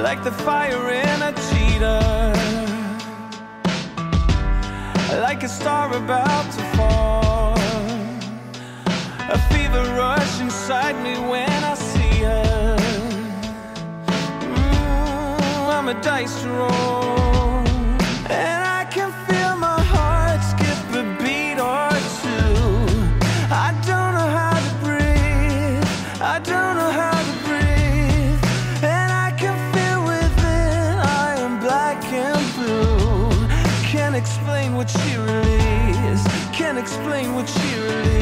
like the fire in a cheetah, like a star about to fall. A fever rush inside me when I see her. I'm a dice to roll, and I can feel my heart skip a beat or two. I don't know how to breathe, I don't know how to breathe, and I can feel within I am black and blue. Can't explain what she really is, can't explain what she really is.